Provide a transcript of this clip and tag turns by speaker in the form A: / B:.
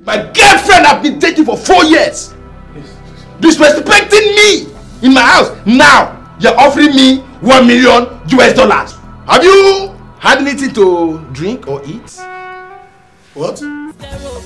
A: My girlfriend I've been dating for 4 years. Disrespecting me in my house. Now you're offering me $1 million US. Have you had anything to drink or eat?
B: What?